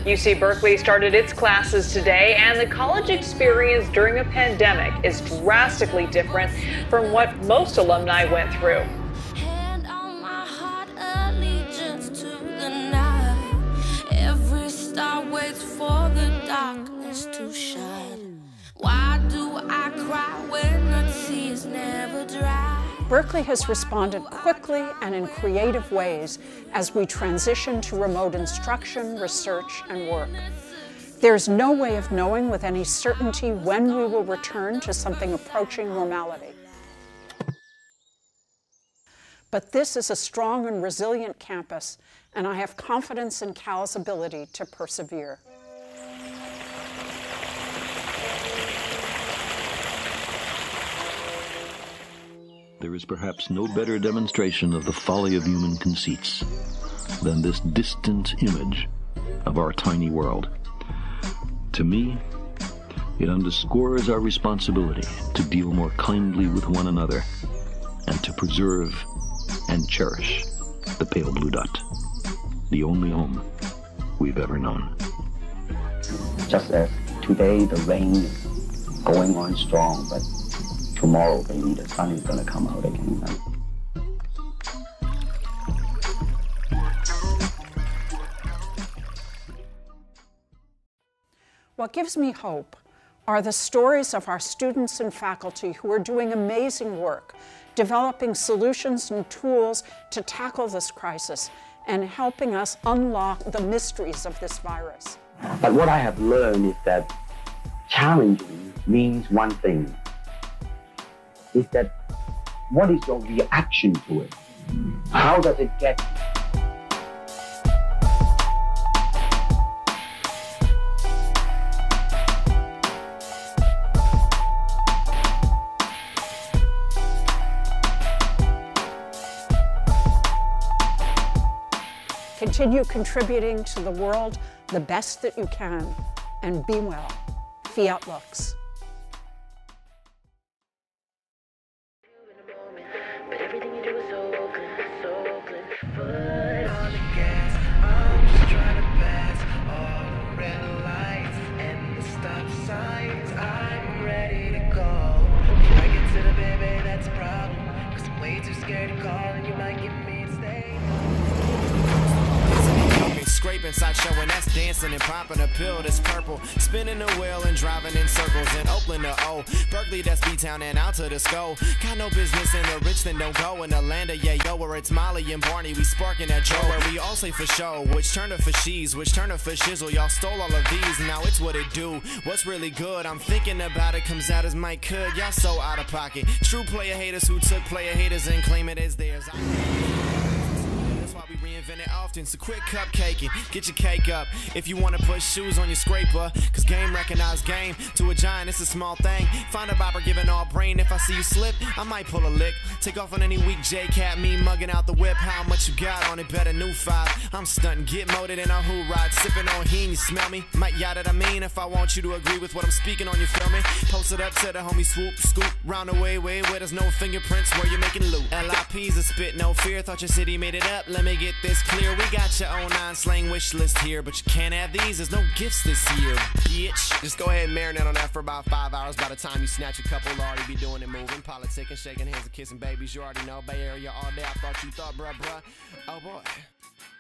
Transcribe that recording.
UC Berkeley started its classes today, and the college experience during a pandemic is drastically different from what most alumni went through. Hand on my heart, allegiance to the night. Every star waits for the darkness to shine. Why do I cry when the tears never dry? Berkeley has responded quickly and in creative ways as we transition to remote instruction, research, and work. There's no way of knowing with any certainty when we will return to something approaching normality. But this is a strong and resilient campus, and I have confidence in Cal's ability to persevere. There is perhaps no better demonstration of the folly of human conceits than this distant image of our tiny world. To me, it underscores our responsibility to deal more kindly with one another and to preserve and cherish the pale blue dot, the only home we've ever known. Just as today the rain is going on strong, but tomorrow maybe the sun is going to come out again. What gives me hope are the stories of our students and faculty who are doing amazing work, developing solutions and tools to tackle this crisis and helping us unlock the mysteries of this virus. But what I have learned is that challenging means one thing, is that what is your reaction to it? How does it get you? Continue contributing to the world the best that you can, and be well. Fiat Lux. But everything you do is so Oakland, so Oakland. Foot on the gas, I'm just trying to pass all the red lights and the stop signs. I'm ready to go. Before I get to the baby, that's a problem. Cause I'm way too scared to call and you might give me a stay. Scraping, side showing, that's dancing and popping a pill that's purple. Spinning the wheel and driving in circles in Oakland to O. Berkeley, that's B-Town and out to the skull. Got no business in the rich, then don't go in the land of yo, where it's Molly and Barney, we sparking that Joe. Where we all say for show, which turn to for she's, which turn to for shizzle. Y'all stole all of these, now it's what it do. What's really good, I'm thinking about it, comes out as Mike could. Y'all so out of pocket. True player haters who took player haters and claim it as theirs. We reinvent it often, so quit cupcaking, get your cake up. If you want to put shoes on your scraper, cause game recognize game. To a giant, it's a small thing. Find a bopper giving all brain. If I see you slip, I might pull a lick. Take off on any weak J-Cat, me mugging out the whip. How much you got on it? Better new 5. I'm stunting, get molded in a who ride. Sipping on heen, you smell me? Might yada that I mean. If I want you to agree with what I'm speaking on, you feel me? Post it up to the homie swoop, scoop. Round the way where there's no fingerprints, where you're making loot. LIP's a spit, no fear. Thought your city made it up. Let me get this clear. We got your own Slang wish list here, but you can't have these. There's no gifts this year, bitch. Just go ahead and marinate on that for about 5 hours. By the time you snatch a couple, I'll already be doing it, moving, politicking, shaking hands and kissing babies. You already know, Bay Area all day. I thought you thought, bruh. Oh boy.